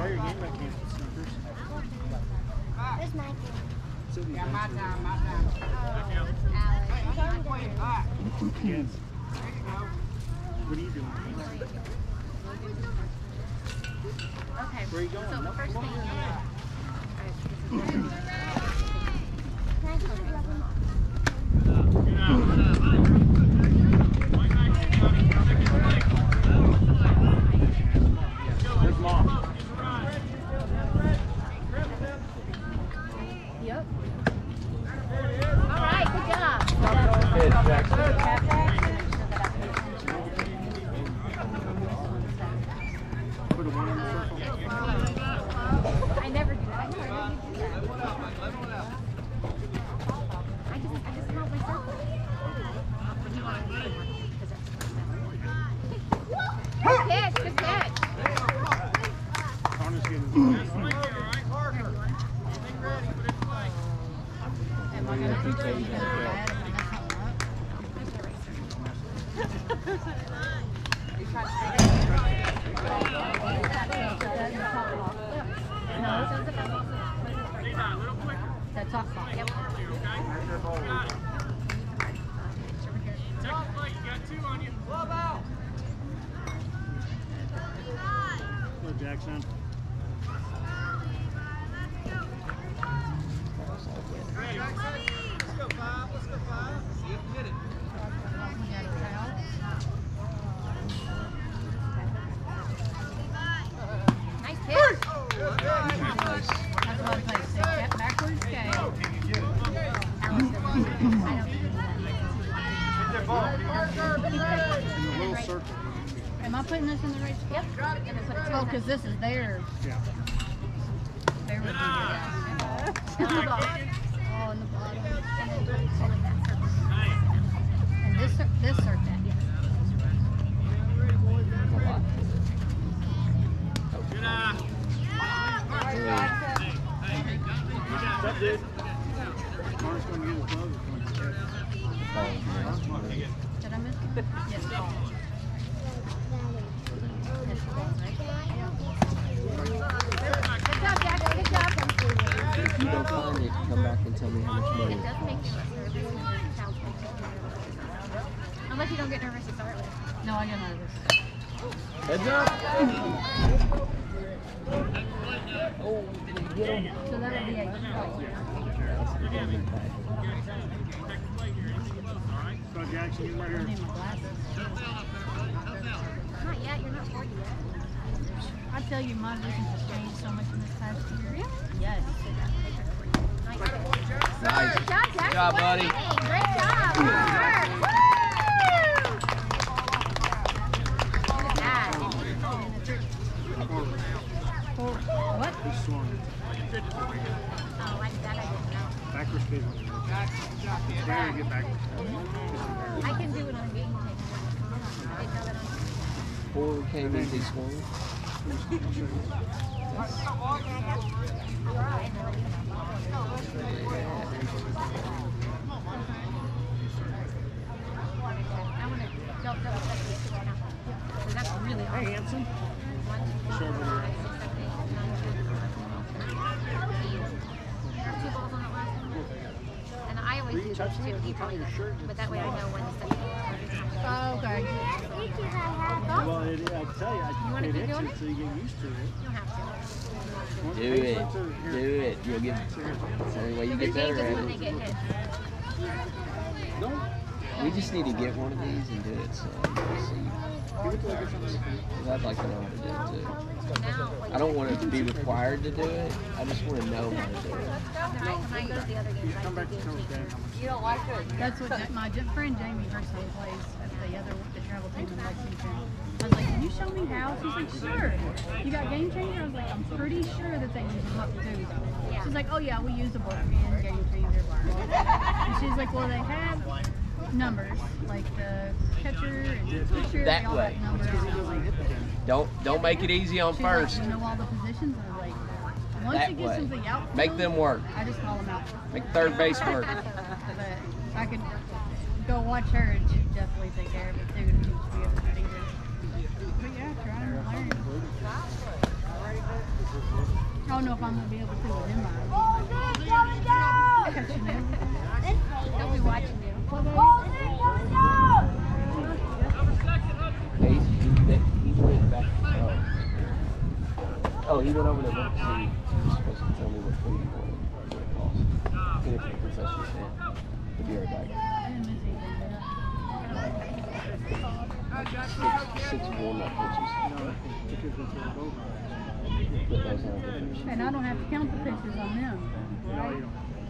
your game back games with sneakers. Where's my game? Yeah, my time. Yes. What are you doing? Okay. Where are you going? So No, first come thing, on. can I get a rubber? Where's Mom? Yep. All right, good job. Good, Jackson. Put a 1 in the circle. I never do that. I never do that. I just count my circle. Good catch, good catch. Connor's getting That's softball. Yep. Go, Jackson. Nice pitch. Nice. That's what I'm playing. Step backwards, okay. In the little circle. Am I putting this in the right spot? Yep. And then put it Oh, because this is theirs. Yeah. They would do that. And the ball. Oh, in the bottom. And then put it in that circle. And this circle. Yes. What's up, dude? Connor's going to get his glove. Did I miss it? Yes. Ball. Good job, Jack. Good job. If you don't find it, come back and tell me how much money. It does make you less nervous when your child makes you nervous. Unless you don't get nervous to start with. No, I got nervous. Heads up! Oh, did you get him? So that'll be a So, Jackson, you right I here. need my glasses. Not yet. You're not 40 yet. I tell you, my vision has changed so much in this past year. Yes. Nice. Nice. Good job, Jack. Good job, buddy. Great job. Good work. Woo! Look at that. What? He's swung. Oh, like that I didn't know. Backwards pitch. There, get backwards. I can do it on game tape. I didn't know that on 4 came in, he swung. I want to double check this right now. Because that's really Hey, awesome. Hanson. 1, 2, 3, 4, 5, 6, 7, 8, 9, 10, 2 balls on that last one. And I always do those too. You probably don't. But that way I know when to set it. Oh, okay. Well, I tell you, wanna it keep doing itches until you get used to it. You don't have to. Once Do it it. hurts, here. Do it. You'll get. That's the only way you The get change better is when at they it. get hit. Don't. We just need to get one of these and do it. So see. Give it to like something. Because I'd like to know how to do it too. Now, like, I don't want it to be required to do it. I just want to know how to do it. when I use the other games, I Come do back to game Coach tape. Dan. That's what my friend Jamie Herson plays at the travel team in Lexington. I was like, can you show me how? She's like, sure. You got Game Changer? I was like, I'm pretty sure that they use them up too. Yeah. She's like, oh yeah, we use the book in Game Changer. And she's like, well, they have numbers, like the catcher and pitcher, That they all way. have numbers. And I'm like, Don't make it easy on she's first. like, you know all the positions? And I was like, once That you get way. something out, Make them work. I just call them out. Make third base work. But I could go watch her and she'd definitely take care of it too and teach me everything. But yeah, trying to learn. don't know if I'm gonna be able to with him. They'll be watching you. He went back. Oh, he went over to look to see. He was supposed to tell me what food he wanted, what it cost. Finish the concession stand. He'll be right back. Six walnut pitches. Put those on the finish. And I don't have to count the pitches on them. Right?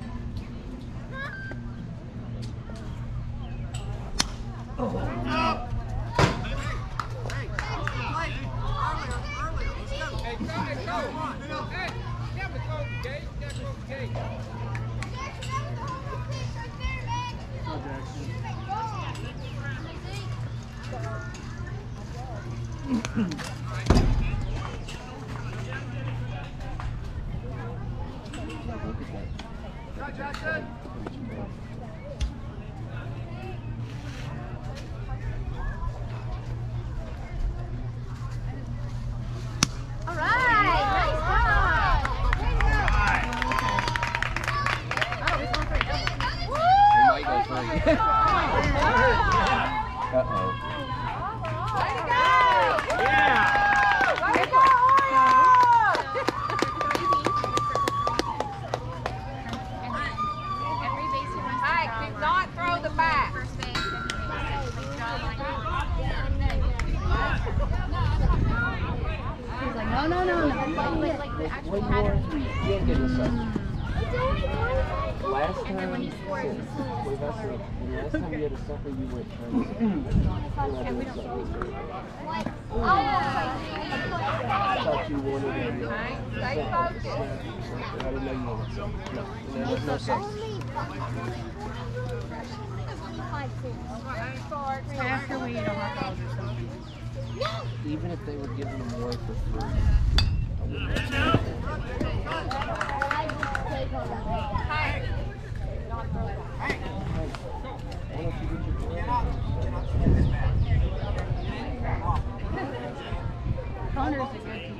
All right, nice ball. Oh, he's going for a double. He might go three. Uh-oh. Way to go! Yeah. Way to go! Every base he wants to Hey, draw do line. not throw the bat. First base, then he draw line. He's like, no. Like the actual When you pattern. you ain't getting this up. Last And then when time, he scores, he last time you had a supper, you went crazy. And we don't. I thought you wanted to be Stay focused. I didn't know you wanted something. No, there's no supper. after we eat a hot dog or something. Even if they were giving them away for free, I wouldn't let you. Connor's a good teacher.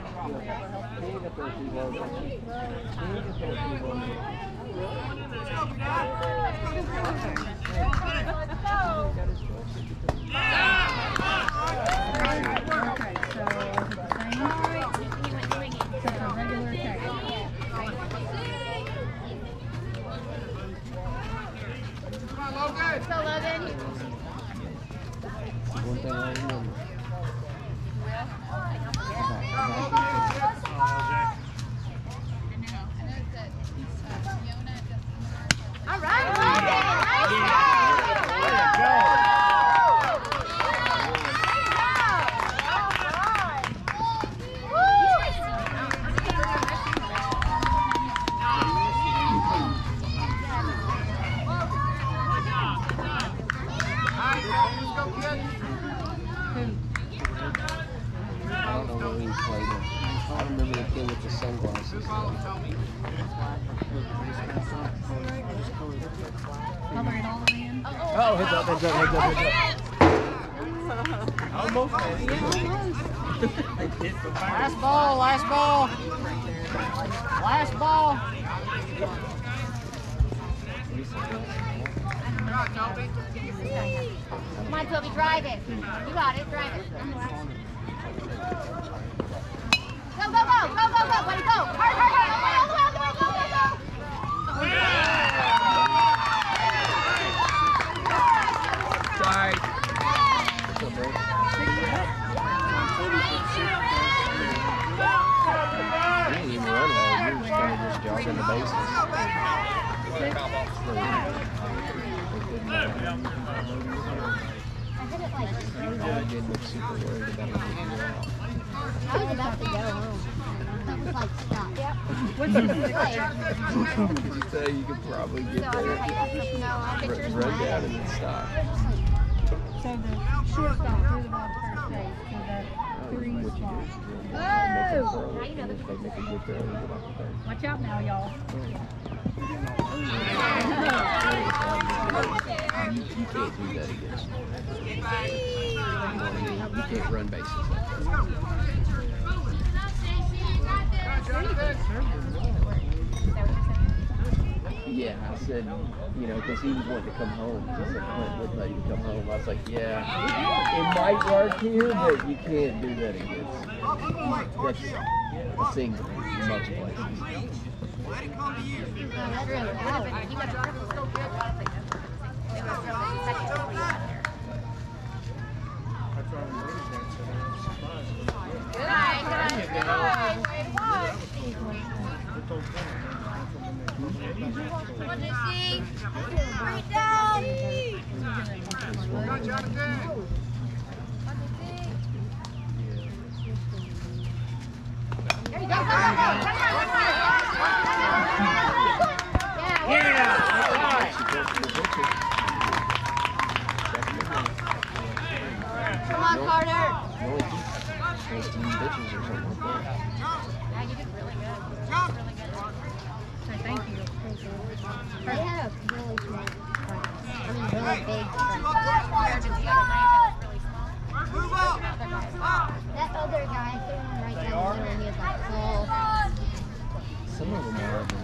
Okay, so is it the same? So it's a regular tag. So Logan, One thing I remember. all right, Logan, nice I don't know where he played him. I remember the kid with the sunglasses. I'll bring it all the way in. Oh, heads up, heads up, heads up, heads up. Almost. Last ball, last ball. Last ball. Come on, Toby, drive it. You got it, drive it. Go, go, go, go, go, go, buddy, go. Hard, hard, hard, all the way, all the way, go, go, go. Sorry. What's up, bro? You didn't even run well. You were just kind of just jogging the bases. I didn't look super worried about it. I was about to go home. I was like, stop. Yep. What's the So you could probably get So I was there, like, no, I'll get yours run last. down and then stop. So the shortstop threw the ball to first base for that three What you do spot. is you make a Oh! throw, and if they make a good throw, you go back to third. Watch out now, y'all. You can't do that against you can't run bases like that. Yeah, I said, you know, because he was wanting to come home. I said, Clint wouldn't let you come home. I was like, yeah, it might work here, but you can't do that against. That's a single in most places. Let it come to you. You got a triple so good. They would have jumped in second before you got there. Good night. Good night. What did you see? Bring it down. Got Jonathan. What did you see? There you go. Come on, Carter. You only keep 18 bitches or something like that. Yeah, you did really good. Really good. So thank you. They had a really small front. I mean, really big front. Compared to the other night, that was really small. Move up. That other guy threw him right down the middle and he was like, oh. Some of them are